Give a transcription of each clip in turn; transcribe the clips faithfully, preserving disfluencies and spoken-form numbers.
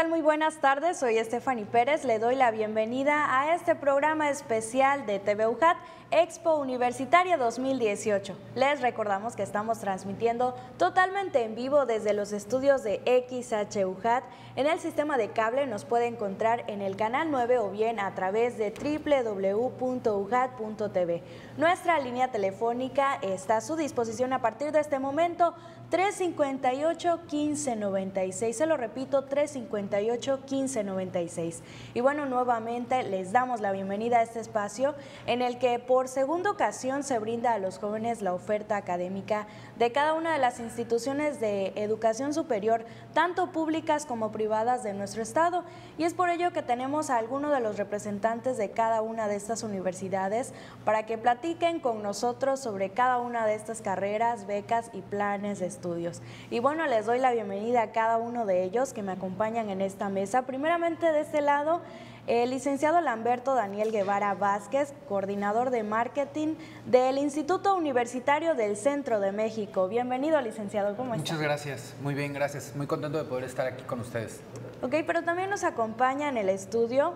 tal? Muy buenas tardes, soy Stephanie Pérez, le doy la bienvenida a este programa especial de T V U J A T Expo Universitaria dos mil dieciocho. Les recordamos que estamos transmitiendo totalmente en vivo desde los estudios de X H U J A T. En el sistema de cable nos puede encontrar en el canal nueve o bien a través de doble u doble u doble u punto u j a t punto t v. Nuestra línea telefónica está a su disposición a partir de este momento, tres cincuenta y ocho, quince noventa y seis. Se lo repito, tres cincuenta y ocho, quince noventa y seis. Y bueno, nuevamente les damos la bienvenida a este espacio en el que por segunda ocasión se brinda a los jóvenes la oferta académica de cada una de las instituciones de educación superior, tanto públicas como privadas de nuestro estado. Y es por ello que tenemos a algunos de los representantes de cada una de estas universidades para que platiquen con nosotros sobre cada una de estas carreras, becas y planes de estudios. Y bueno, les doy la bienvenida a cada uno de ellos que me acompañan en esta mesa. Primeramente de este lado, el licenciado Lamberto Daniel Guevara Vázquez, coordinador de marketing del Instituto Universitario del Centro de México. Bienvenido, licenciado, ¿cómo está? Muchas gracias, muy bien, gracias. Muy contento de poder estar aquí con ustedes. Ok, pero también nos acompaña en el estudio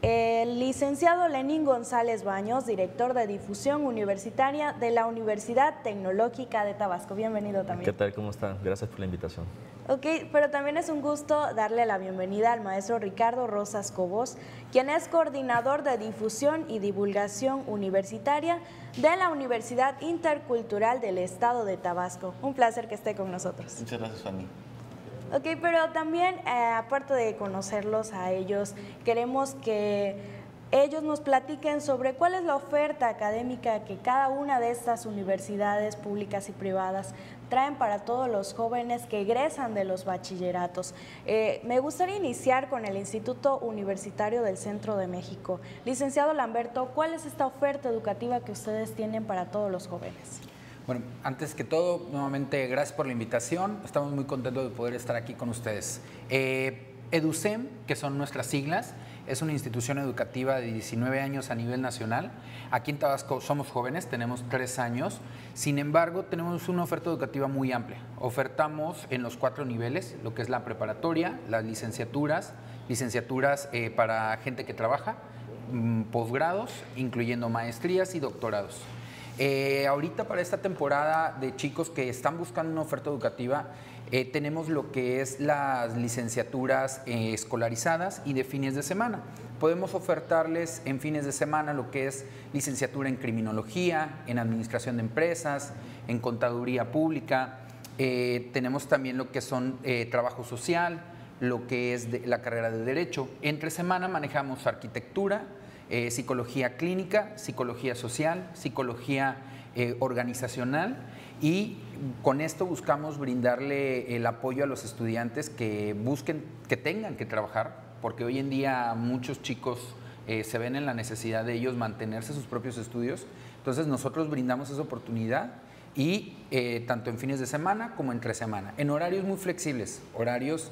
el licenciado Lenín González Baños, director de difusión universitaria de la Universidad Tecnológica de Tabasco. Bienvenido también. ¿Qué tal? ¿Cómo están? Gracias por la invitación. Ok, pero también es un gusto darle la bienvenida al maestro Ricardo Rosas Cobos, quien es coordinador de difusión y divulgación universitaria de la Universidad Intercultural del Estado de Tabasco. Un placer que esté con nosotros. Muchas gracias, Fanny. Ok, pero también, eh, aparte de conocerlos a ellos, queremos que ellos nos platiquen sobre cuál es la oferta académica que cada una de estas universidades públicas y privadas traen para todos los jóvenes que egresan de los bachilleratos. Eh, me gustaría iniciar con el Instituto Universitario del Centro de México. Licenciado Lamberto, ¿cuál es esta oferta educativa que ustedes tienen para todos los jóvenes? Bueno, antes que todo, nuevamente gracias por la invitación. Estamos muy contentos de poder estar aquí con ustedes. Eh, EduCEM, que son nuestras siglas, es una institución educativa de diecinueve años a nivel nacional. Aquí en Tabasco somos jóvenes, tenemos tres años. Sin embargo, tenemos una oferta educativa muy amplia. Ofertamos en los cuatro niveles, lo que es la preparatoria, las licenciaturas, licenciaturas eh, para gente que trabaja, mmm, posgrados, incluyendo maestrías y doctorados. Eh, ahorita para esta temporada de chicos que están buscando una oferta educativa, eh, tenemos lo que es las licenciaturas eh, escolarizadas y de fines de semana. Podemos ofertarles en fines de semana lo que es licenciatura en criminología, en administración de empresas, en contaduría pública. Eh, tenemos también lo que son eh, trabajo social, lo que es de, la carrera de derecho. Entre semana manejamos arquitectura, Eh, psicología clínica, psicología social, psicología eh, organizacional, y con esto buscamos brindarle el apoyo a los estudiantes que busquen, que tengan que trabajar, porque hoy en día muchos chicos eh, se ven en la necesidad de ellos mantenerse sus propios estudios. Entonces nosotros brindamos esa oportunidad y eh, tanto en fines de semana como entre semana, en horarios muy flexibles, horarios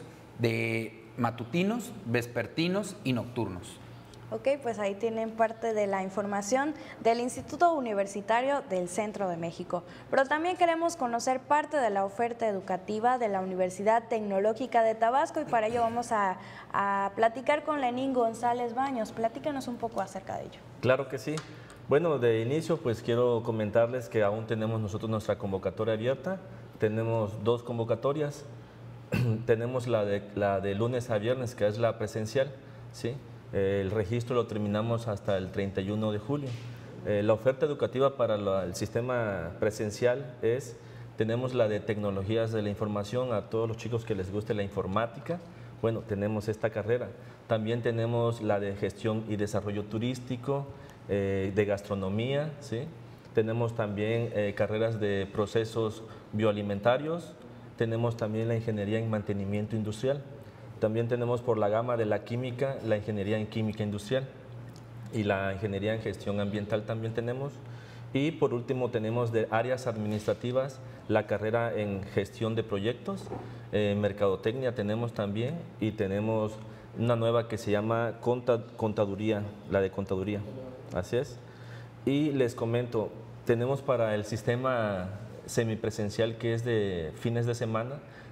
de matutinos, vespertinos y nocturnos. Ok, pues ahí tienen parte de la información del Instituto Universitario del Centro de México. Pero también queremos conocer parte de la oferta educativa de la Universidad Tecnológica de Tabasco, y para ello vamos a, a platicar con Lenín González Baños. Platícanos un poco acerca de ello. Claro que sí. Bueno, de inicio pues quiero comentarles que aún tenemos nosotros nuestra convocatoria abierta. Tenemos dos convocatorias. Tenemos la de, la de lunes a viernes, que es la presencial, ¿sí? El registro lo terminamos hasta el treinta y uno de julio. Eh, la oferta educativa para la, el sistema presencial es, tenemos la de tecnologías de la información a todos los chicos que les guste la informática. Bueno, tenemos esta carrera. También tenemos la de gestión y desarrollo turístico, eh, de gastronomía, ¿sí? Tenemos también eh, carreras de procesos bioalimentarios. Tenemos también la ingeniería en mantenimiento industrial. También tenemos por la gama de la química, la ingeniería en química industrial, y la ingeniería en gestión ambiental también tenemos. Y por último tenemos de áreas administrativas la carrera en gestión de proyectos, eh, mercadotecnia tenemos también, y tenemos una nueva que se llama contaduría, la de contaduría, así es. Y les comento, tenemos para el sistema semipresencial, que es de fines de semana,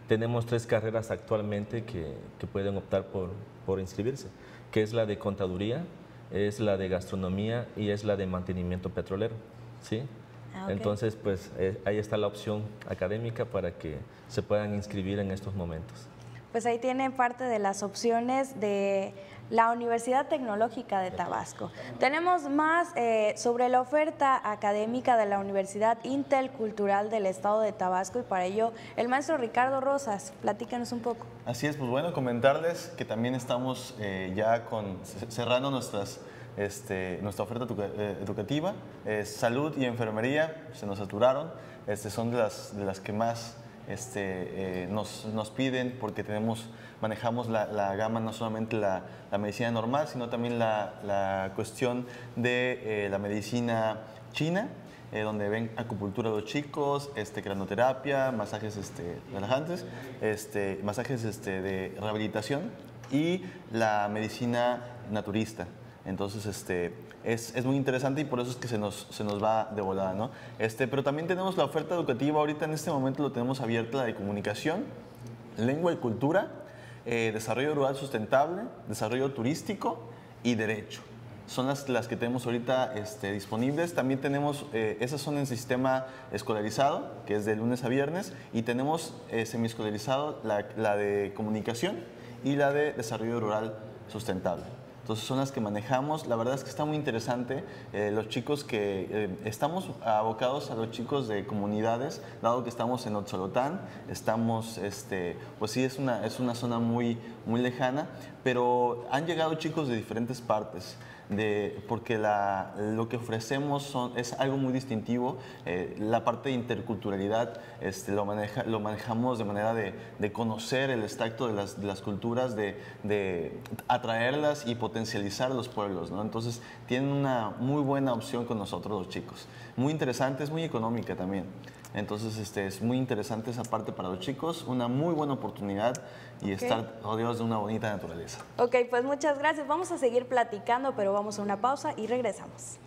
tenemos tres carreras actualmente que, que pueden optar por, por inscribirse, que es la de contaduría, es la de gastronomía y es la de mantenimiento petrolero, ¿sí? Ah, okay. Entonces, pues eh, ahí está la opción académica para que se puedan inscribir en estos momentos. Pues ahí tienen parte de las opciones de la Universidad Tecnológica de Tabasco. Tenemos más eh, sobre la oferta académica de la Universidad Intercultural del Estado de Tabasco y para ello el maestro Ricardo Rosas, platícanos un poco. Así es, pues bueno, comentarles que también estamos eh, ya con, cerrando nuestras, este, nuestra oferta educativa. Eh, salud y enfermería se nos saturaron, este, son de las, de las que más este, eh, nos, nos piden porque tenemos, manejamos la, la gama, no solamente la, la medicina normal, sino también la, la cuestión de eh, la medicina china, eh, donde ven acupuntura de los chicos, este, cranoterapia, masajes este, relajantes, este, masajes este, de rehabilitación y la medicina naturista. Entonces, este, es, es muy interesante y por eso es que se nos, se nos va de volada, ¿no? Este, pero también tenemos la oferta educativa, ahorita en este momento lo tenemos abierta, la de comunicación, lengua y cultura, eh, desarrollo rural sustentable, desarrollo turístico y derecho. Son las, las que tenemos ahorita este, disponibles. También tenemos, eh, esas son en sistema escolarizado, que es de lunes a viernes, y tenemos eh, semiescolarizado la, la de comunicación y la de desarrollo rural sustentable. Entonces son las que manejamos. La verdad es que está muy interesante. Eh, los chicos que eh, estamos abocados a los chicos de comunidades, dado que estamos en Otzolotán, estamos, este, pues sí, es una, es una zona muy, muy lejana, pero han llegado chicos de diferentes partes. De, porque la, lo que ofrecemos son, es algo muy distintivo. Eh, la parte de interculturalidad este, lo, maneja, lo manejamos de manera de, de conocer el extracto de las, de las culturas, de, de atraerlas y potencializar los pueblos, ¿no? Entonces tienen una muy buena opción con nosotros los chicos. Muy interesante, es muy económica también. Entonces este, es muy interesante esa parte para los chicos, una muy buena oportunidad y okay. estar rodeados de una bonita naturaleza. Ok, pues muchas gracias. Vamos a seguir platicando, pero vamos a una pausa y regresamos.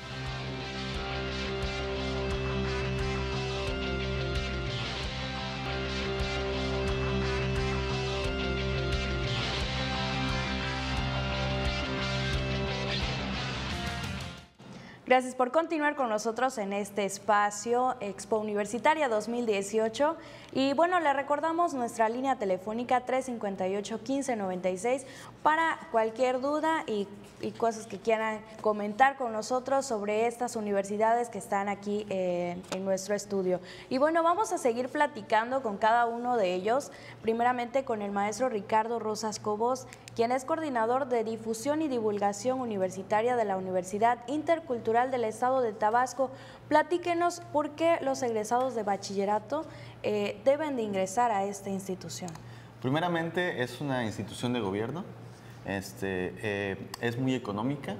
Gracias por continuar con nosotros en este espacio Expo Universitaria dos mil dieciocho. Y bueno, le recordamos nuestra línea telefónica tres cinco ocho, quince noventa y seis para cualquier duda y, y cosas que quieran comentar con nosotros sobre estas universidades que están aquí eh, en nuestro estudio. Y bueno, vamos a seguir platicando con cada uno de ellos, primeramente con el maestro Ricardo Rosas Cobos, quien es coordinador de difusión y divulgación universitaria de la Universidad Intercultural del Estado de Tabasco. Platíquenos por qué los egresados de bachillerato eh, deben de ingresar a esta institución. Primeramente, es una institución de gobierno, este, eh, es muy económica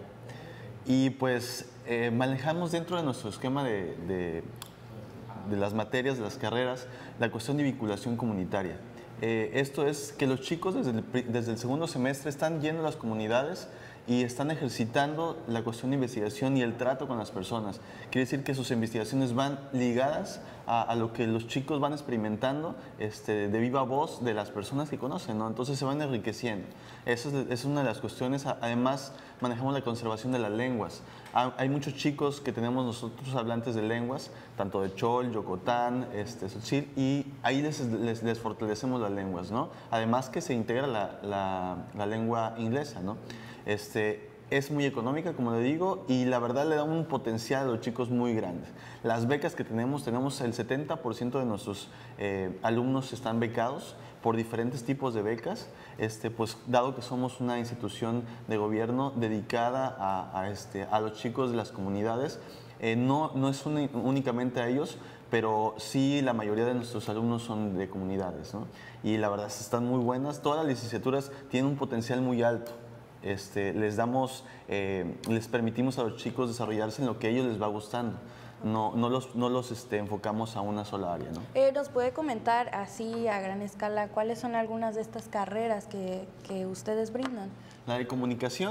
y pues eh, manejamos dentro de nuestro esquema de, de, de las materias, de las carreras, la cuestión de vinculación comunitaria. Eh, esto es que los chicos desde el, desde el segundo semestre están yendo a las comunidades y están ejercitando la cuestión de investigación y el trato con las personas. Quiere decir que sus investigaciones van ligadas a, a lo que los chicos van experimentando este, de viva voz de las personas que conocen, ¿no? Entonces se van enriqueciendo. Esa es, es una de las cuestiones. Además, manejamos la conservación de las lenguas. Hay muchos chicos que tenemos nosotros hablantes de lenguas, tanto de Chol, Yocotán, este, Tzotzil, y ahí les, les, les fortalecemos las lenguas, ¿no? Además que se integra la, la, la lengua inglesa, ¿no? Este, es muy económica, como le digo, y la verdad le da un potencial a los chicos muy grande. Las becas que tenemos, tenemos el setenta por ciento de nuestros eh, alumnos están becados por diferentes tipos de becas, este, pues dado que somos una institución de gobierno dedicada a, a, este, a los chicos de las comunidades, eh, no, no es un, únicamente a ellos, pero sí la mayoría de nuestros alumnos son de comunidades, ¿no? Y la verdad están muy buenas, todas las licenciaturas tienen un potencial muy alto. Este, les damos, eh, les permitimos a los chicos desarrollarse en lo que a ellos les va gustando. No, no los, no los este, enfocamos a una sola área, ¿no? Eh, ¿Nos puede comentar así a gran escala cuáles son algunas de estas carreras que, que ustedes brindan? La de comunicación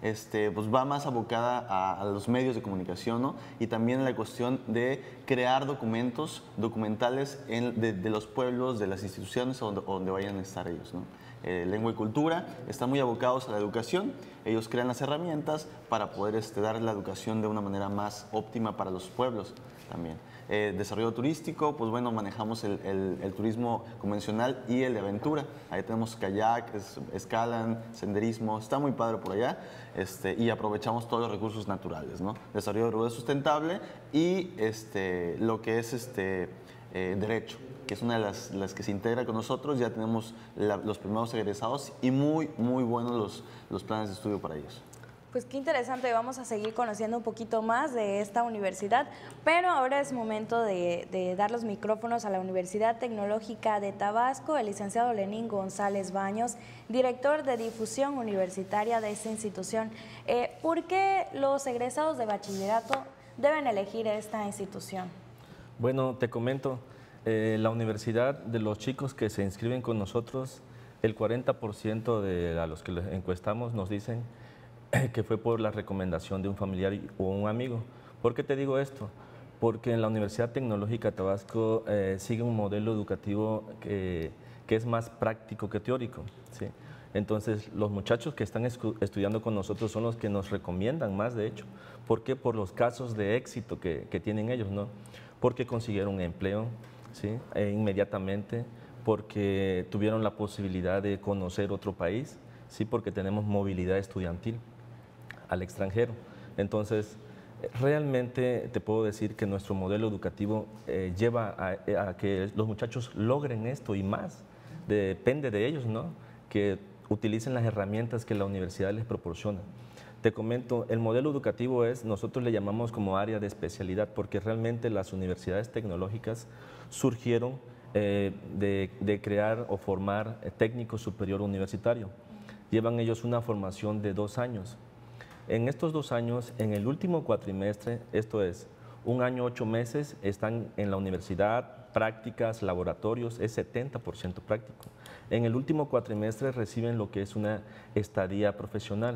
este, pues va más abocada a, a los medios de comunicación, ¿no? Y también la cuestión de crear documentos, documentales en, de, de los pueblos, de las instituciones donde, donde vayan a estar ellos, ¿no? Eh, lengua y cultura están muy abocados a la educación. Ellos crean las herramientas para poder este, dar la educación de una manera más óptima para los pueblos también. Eh, desarrollo turístico, pues bueno, manejamos el, el, el turismo convencional y el de aventura. Ahí tenemos kayak, es, escalan, senderismo, está muy padre por allá, este, y aprovechamos todos los recursos naturales, ¿no? Desarrollo rural sustentable y este, lo que es este, eh, derecho, que es una de las, las que se integra con nosotros. Ya tenemos la, los primeros egresados y muy, muy buenos los, los planes de estudio para ellos. Pues qué interesante, vamos a seguir conociendo un poquito más de esta universidad, pero ahora es momento de, de dar los micrófonos a la Universidad Tecnológica de Tabasco, el licenciado Lenín González Baños, director de difusión universitaria de esta institución. Eh, ¿Por qué los egresados de bachillerato deben elegir esta institución? Bueno, te comento, eh, la universidad, de los chicos que se inscriben con nosotros, el cuarenta por ciento de a los que les encuestamos nos dicen que fue por la recomendación de un familiar o un amigo. ¿Por qué te digo esto? Porque en la Universidad Tecnológica de Tabasco eh, sigue un modelo educativo que, que es más práctico que teórico, ¿sí? Entonces, los muchachos que están estudiando con nosotros son los que nos recomiendan más, de hecho. ¿Por qué? Por los casos de éxito que, que tienen ellos, ¿no? Porque consiguieron un empleo, ¿sí? E inmediatamente, porque tuvieron la posibilidad de conocer otro país, ¿sí? Porque tenemos movilidad estudiantil al extranjero. Entonces, realmente te puedo decir que nuestro modelo educativo eh, lleva a, a que los muchachos logren esto y más. Depende de ellos, ¿no? Que utilicen las herramientas que la universidad les proporciona. Te comento, el modelo educativo es, nosotros le llamamos como área de especialidad, porque realmente las universidades tecnológicas surgieron eh, de, de crear o formar técnico superior universitario. Llevan ellos una formación de dos años. En estos dos años, en el último cuatrimestre, esto es, un año, ocho meses, están en la universidad, prácticas, laboratorios, es setenta por ciento práctico. En el último cuatrimestre reciben lo que es una estadía profesional.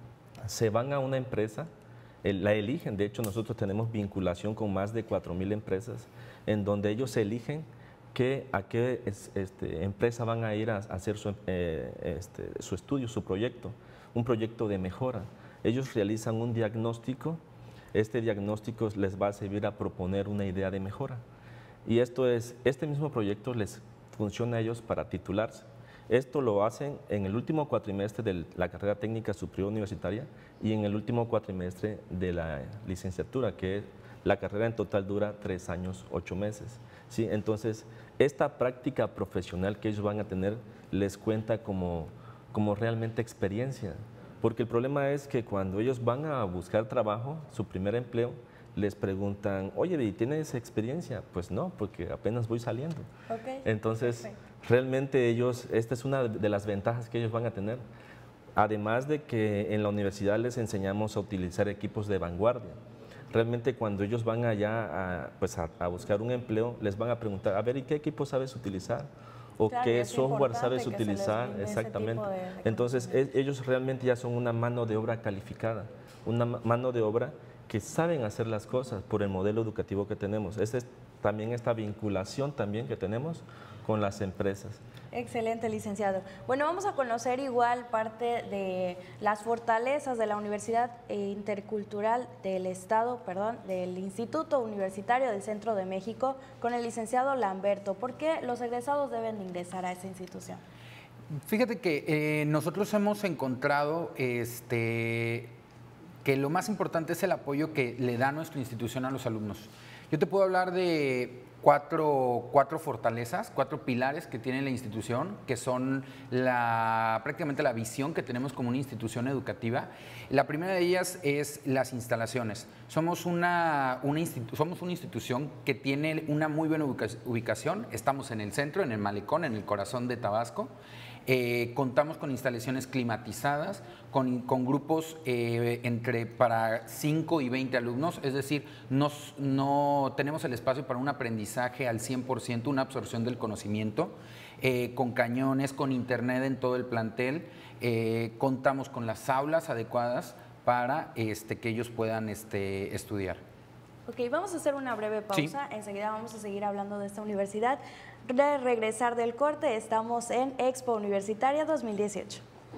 Se van a una empresa, la eligen, de hecho nosotros tenemos vinculación con más de cuatro mil empresas, en donde ellos eligen que, a qué es, este, empresa van a ir a, a hacer su, eh, este, su estudio, su proyecto, un proyecto de mejora. Ellos realizan un diagnóstico, este diagnóstico les va a servir a proponer una idea de mejora. Y esto es, este mismo proyecto les funciona a ellos para titularse. Esto lo hacen en el último cuatrimestre de la carrera técnica superior universitaria y en el último cuatrimestre de la licenciatura, que la carrera en total dura tres años, ocho meses. ¿Sí? Entonces, esta práctica profesional que ellos van a tener les cuenta como, como realmente experiencia. Porque el problema es que cuando ellos van a buscar trabajo, su primer empleo, les preguntan, oye, ¿y tienes experiencia? Pues no, porque apenas voy saliendo. Okay. Entonces, Perfecto. Realmente ellos, esta es una de las ventajas que ellos van a tener. Además de que en la universidad les enseñamos a utilizar equipos de vanguardia. Realmente cuando ellos van allá a, pues a, a buscar un empleo, les van a preguntar, a ver, ¿y qué equipo sabes utilizar? ¿O claro, qué es software sabes que utilizar? Exactamente. De, de Entonces, es, ellos realmente ya son una mano de obra calificada, una mano de obra que saben hacer las cosas por el modelo educativo que tenemos. Esa es también esta vinculación también que tenemos con las empresas. Excelente, licenciado. Bueno, vamos a conocer igual parte de las fortalezas de la Universidad Intercultural del Estado, perdón, del Instituto Universitario del Centro de México, con el licenciado Lamberto. ¿Por qué los egresados deben ingresar a esa institución? Fíjate que eh, nosotros hemos encontrado este, que lo más importante es el apoyo que le da nuestra institución a los alumnos. Yo te puedo hablar de Cuatro, cuatro fortalezas, cuatro pilares que tiene la institución, que son la, prácticamente la visión que tenemos como una institución educativa. La primera de ellas es las instalaciones. Somos una, una, institu somos una institución que tiene una muy buena ubicación. Estamos en el centro, en el malecón, en el corazón de Tabasco. Eh, contamos con instalaciones climatizadas, con, con grupos eh, entre para cinco y veinte alumnos, es decir, nos, no tenemos el espacio para un aprendizaje al cien por ciento, una absorción del conocimiento, eh, con cañones, con internet en todo el plantel, eh, contamos con las aulas adecuadas para este, que ellos puedan este, estudiar. Ok, vamos a hacer una breve pausa, Sí. enseguida vamos a seguir hablando de esta universidad. De regresar del corte, estamos en Expo Universitaria dos mil dieciocho.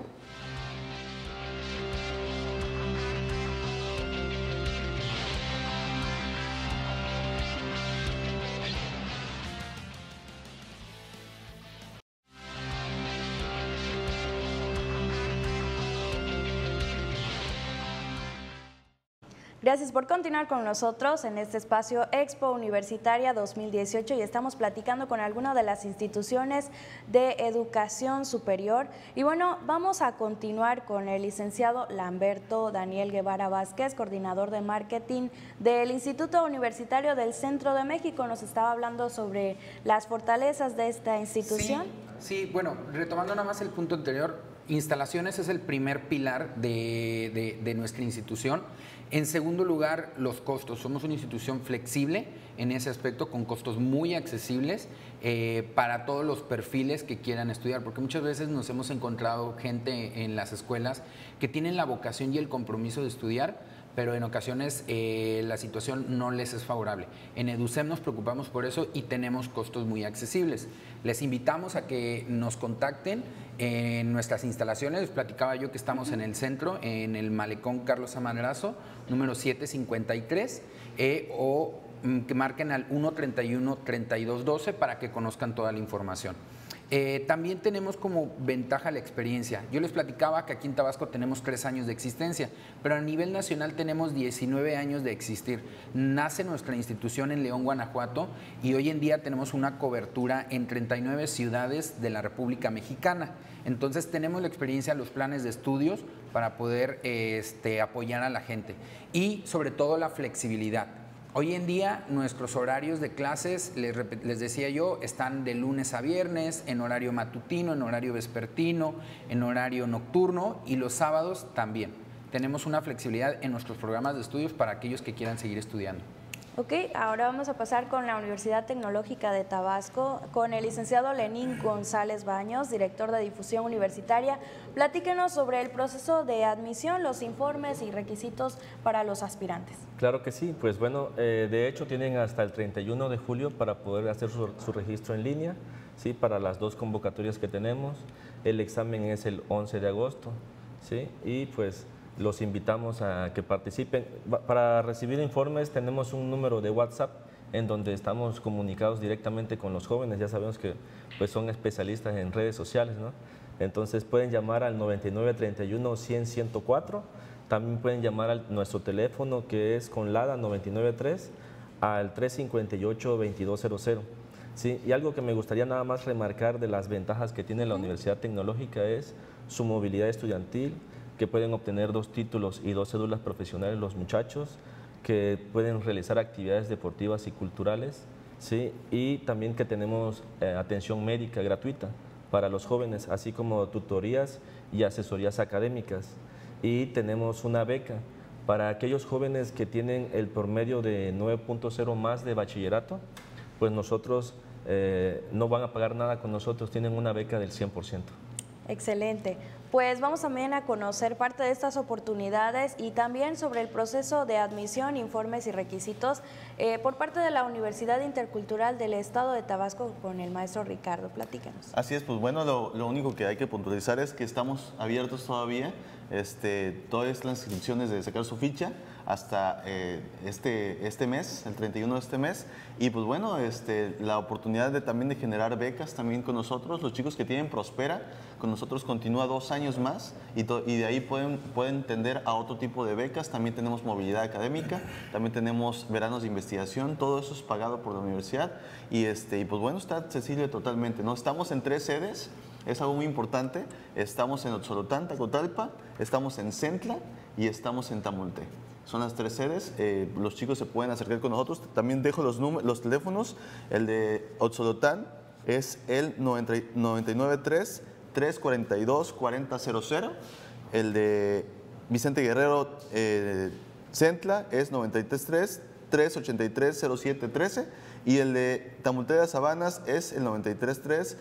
Gracias por continuar con nosotros en este espacio Expo Universitaria dos mil dieciocho y estamos platicando con algunas de las instituciones de educación superior. Y bueno, vamos a continuar con el licenciado Lamberto Daniel Guevara Vázquez, coordinador de marketing del Instituto Universitario del Centro de México. Nos estaba hablando sobre las fortalezas de esta institución. Sí, sí, bueno, retomando nada más el punto anterior, instalaciones es el primer pilar de, de, de nuestra institución. En segundo lugar, los costos. Somos una institución flexible en ese aspecto, con costos muy accesibles eh, para todos los perfiles que quieran estudiar, porque muchas veces nos hemos encontrado gente en las escuelas que tienen la vocación y el compromiso de estudiar, pero en ocasiones eh, la situación no les es favorable. En EduSem nos preocupamos por eso y tenemos costos muy accesibles. Les invitamos a que nos contacten en nuestras instalaciones. Les platicaba yo que estamos en el centro, en el Malecón Carlos Amarazo, número siete cincuenta y tres, eh, o mm, que marquen al uno treinta y uno, treinta y dos doce para que conozcan toda la información. Eh, también tenemos como ventaja la experiencia. Yo les platicaba que aquí en Tabasco tenemos tres años de existencia, pero a nivel nacional tenemos diecinueve años de existir. Nace nuestra institución en León, Guanajuato, y hoy en día tenemos una cobertura en treinta y nueve ciudades de la República Mexicana. Entonces tenemos la experiencia, los planes de estudios para poder este, apoyar a la gente y sobre todo la flexibilidad. Hoy en día nuestros horarios de clases, les, les decía yo, están de lunes a viernes, en horario matutino, en horario vespertino, en horario nocturno, y los sábados también. Tenemos una flexibilidad en nuestros programas de estudios para aquellos que quieran seguir estudiando. Ok, ahora vamos a pasar con la Universidad Tecnológica de Tabasco, con el licenciado Lenín González Baños, director de difusión universitaria. Platíquenos sobre el proceso de admisión, los informes y requisitos para los aspirantes. Claro que sí, pues bueno, eh, de hecho tienen hasta el treinta y uno de julio para poder hacer su, su registro en línea, ¿sí? Para las dos convocatorias que tenemos. El examen es el once de agosto, ¿sí? Y pues los invitamos a que participen. Para recibir informes tenemos un número de WhatsApp en donde estamos comunicados directamente con los jóvenes. Ya sabemos que pues, son especialistas en redes sociales, ¿no? Entonces pueden llamar al noventa y nueve, treinta y uno, cien, ciento cuatro. También pueden llamar a nuestro teléfono que es con LADA noventa y nueve tres al tres cincuenta y ocho, veintidós cero cero. Sí, y algo que me gustaría nada más remarcar de las ventajas que tiene la Universidad Tecnológica es su movilidad estudiantil, que pueden obtener dos títulos y dos cédulas profesionales los muchachos, que pueden realizar actividades deportivas y culturales, ¿sí? Y también que tenemos eh, atención médica gratuita para los jóvenes, así como tutorías y asesorías académicas. Y tenemos una beca para aquellos jóvenes que tienen el promedio de nueve punto cero más de bachillerato, pues nosotros eh, no van a pagar nada con nosotros, tienen una beca del cien por ciento. Excelente. Pues vamos también a conocer parte de estas oportunidades y también sobre el proceso de admisión, informes y requisitos eh, por parte de la Universidad Intercultural del Estado de Tabasco con el maestro Ricardo. Platícanos. Así es, pues bueno, lo, lo único que hay que puntualizar es que estamos abiertos todavía, este, todas las inscripciones de sacar su ficha hasta eh, este, este mes, el treinta y uno de este mes, y pues bueno, este, la oportunidad de también de generar becas también con nosotros, los chicos que tienen Prospera, con nosotros continúa dos años más y, to, y de ahí pueden, pueden tender a otro tipo de becas. También tenemos movilidad académica, también tenemos veranos de investigación, todo eso es pagado por la universidad y, este, y pues bueno, está accesible totalmente, ¿no? Estamos en tres sedes, es algo muy importante, estamos en Otzolotán, Tacotalpa, estamos en Centla y estamos en Tamulte. Son las tres sedes, eh, los chicos se pueden acercar con nosotros. También dejo los, los teléfonos, el de Otzolotán es el noventa y nueve tres, tres cuatro dos, cuatro cero cero. El de Vicente Guerrero eh, Centla es noventa y tres tres, tres ochenta y tres, cero siete trece. Y el de Tamultera Sabanas es el noventa y tres tres,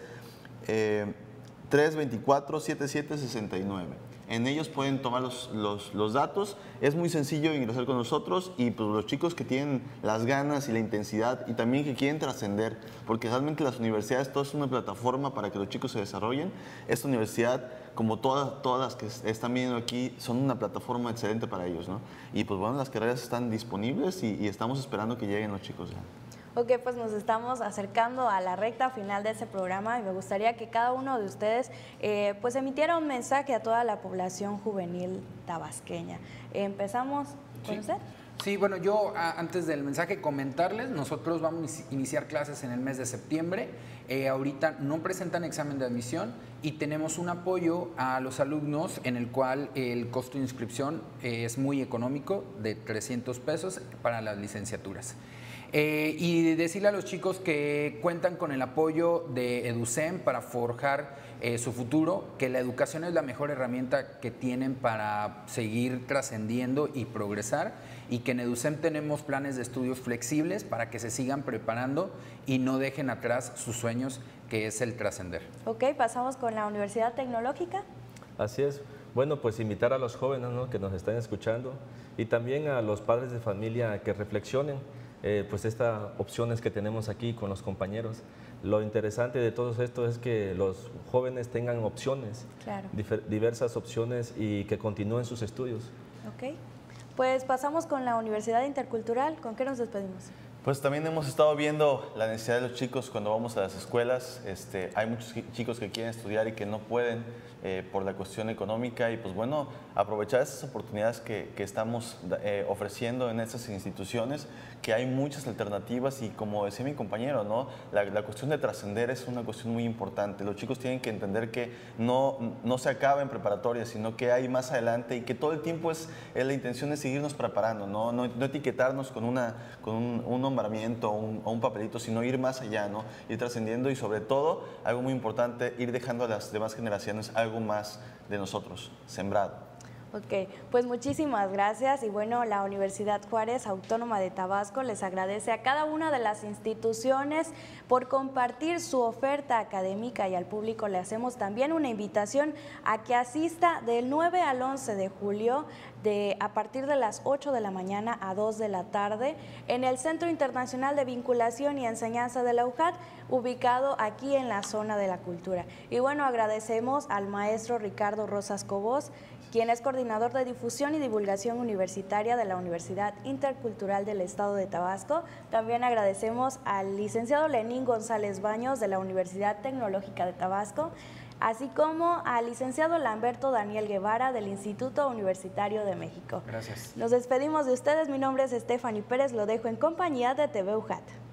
eh, tres veinticuatro, setenta y siete sesenta y nueve. En ellos pueden tomar los, los, los datos. Es muy sencillo ingresar con nosotros y pues, los chicos que tienen las ganas y la intensidad y también que quieren trascender, porque realmente las universidades, todo es una plataforma para que los chicos se desarrollen. Esta universidad, como todas, todas las que están viendo aquí, son una plataforma excelente para ellos, ¿no? Y pues bueno, las carreras están disponibles y, y estamos esperando que lleguen los chicos ya. Ok, pues nos estamos acercando a la recta final de este programa y me gustaría que cada uno de ustedes eh, pues emitiera un mensaje a toda la población juvenil tabasqueña. Empezamos con Sí. usted. Sí, bueno, yo a, antes del mensaje comentarles, nosotros vamos a iniciar clases en el mes de septiembre. Eh, ahorita no presentan examen de admisión y tenemos un apoyo a los alumnos en el cual el costo de inscripción eh, es muy económico, de trescientos pesos para las licenciaturas. Eh, y decirle a los chicos que cuentan con el apoyo de EduSem para forjar eh, su futuro, que la educación es la mejor herramienta que tienen para seguir trascendiendo y progresar, y que en EduSem tenemos planes de estudios flexibles para que se sigan preparando y no dejen atrás sus sueños, que es el trascender. Ok, pasamos con la Universidad Tecnológica. Así es. Bueno, pues invitar a los jóvenes, ¿no?, que nos están escuchando y también a los padres de familia que reflexionen. Eh, pues estas opciones que tenemos aquí con los compañeros. Lo interesante de todo esto es que los jóvenes tengan opciones, Claro. diversas opciones y que continúen sus estudios. Ok, pues pasamos con la Universidad Intercultural. ¿Con qué nos despedimos? Pues también hemos estado viendo la necesidad de los chicos cuando vamos a las escuelas. Este, hay muchos chicos que quieren estudiar y que no pueden eh, por la cuestión económica y pues bueno, aprovechar esas oportunidades que, que estamos eh, ofreciendo en estas instituciones, que hay muchas alternativas y como decía mi compañero, ¿no? la, la cuestión de trascender es una cuestión muy importante. Los chicos tienen que entender que no, no se acaba en preparatoria, sino que hay más adelante y que todo el tiempo es, es la intención de seguirnos preparando, no, no, no etiquetarnos con, una, con un, un nombramiento o un, o un papelito, sino ir más allá, ¿no? Ir trascendiendo y sobre todo, algo muy importante, ir dejando a las demás generaciones algo más de nosotros, sembrado. Ok, pues muchísimas gracias y bueno, la Universidad Juárez Autónoma de Tabasco les agradece a cada una de las instituciones por compartir su oferta académica y al público le hacemos también una invitación a que asista del nueve al once de julio de, a partir de las ocho de la mañana a dos de la tarde en el Centro Internacional de Vinculación y Enseñanza de la U J A T, ubicado aquí en la zona de la cultura. Y bueno, agradecemos al maestro Ricardo Rosas Cobos, quien es coordinador de difusión y divulgación universitaria de la Universidad Intercultural del Estado de Tabasco. También agradecemos al licenciado Lenín González Baños de la Universidad Tecnológica de Tabasco, así como al licenciado Lamberto Daniel Guevara del Instituto Universitario de México. Gracias. Nos despedimos de ustedes. Mi nombre es Stephanie Pérez, lo dejo en compañía de T V U J A T.